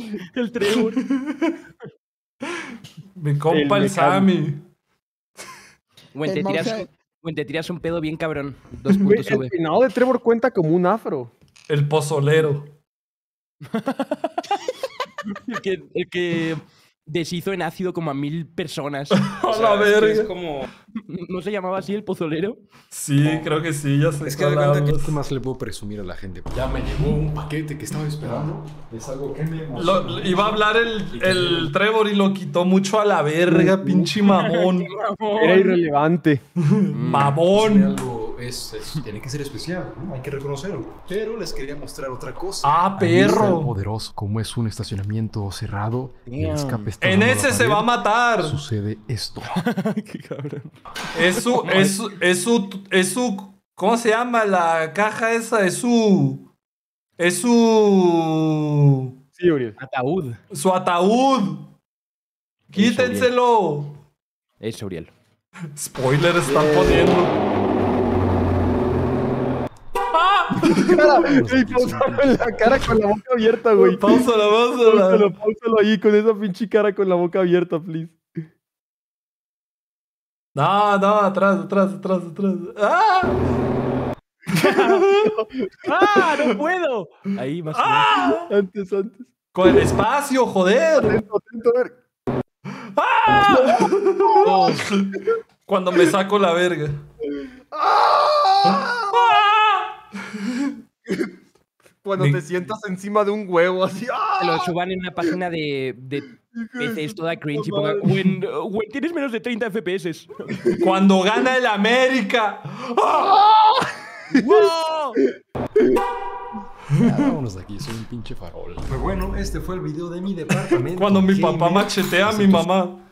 El Trevor. Mi compa el Sammy. Güey, El te tiras un pedo bien cabrón. Güey, 2 el sube. peinado de Trevor cuenta como un afro. El pozolero. El que deshizo en ácido como a 1000 personas. A O sea, la es que verga. es como... ¿No se llamaba así el pozolero? Sí, creo que sí, ya sé. Es que cuál de cuenta que hablas. ¿qué más le puedo presumir a la gente? Ya me llegó un paquete que estaba esperando. Es algo que me emociona. Iba a hablar el Trevor y lo quitó mucho a la verga, pinche mamón. Era irrelevante. Mamón. Algo tiene que ser especial, ¿no? Hay que reconocerlo. Pero les quería mostrar otra cosa. Ah, Ahí está perro. el poderoso, como es un estacionamiento cerrado y el escape está En dando a la ese se pared, va a matar. Sucede esto. Qué cabrón. Es su, ¿cómo se llama la caja esa? Es su Sí, Uriel. Ataúd. ataúd. Quítenselo. Es Uriel. Spoiler están poniendo. Ey, pausalo en la cara con la boca abierta, güey. Páusala. Páusalo ahí con esa pinche cara con la boca abierta, please. No, atrás. ¡Ah! ¡Ah! ¡No puedo! Ahí más o menos. ¡Ah! Antes. Con el espacio, joder. Atento, a ver. ¡Ah! Oh, Cuando me saco la verga. ¡Ah! Cuando te sientas encima de un huevo, así. ¡Ah! lo suban en una página de PCs toda cringe y pongan when tienes menos de 30 FPS. Cuando gana el América. ¡Ah! ¡Wow! Ya, vámonos de aquí, soy un pinche farol. Pues bueno, este fue el video de mi departamento. Cuando mi papá gamer. machetea a mi Entonces, mamá.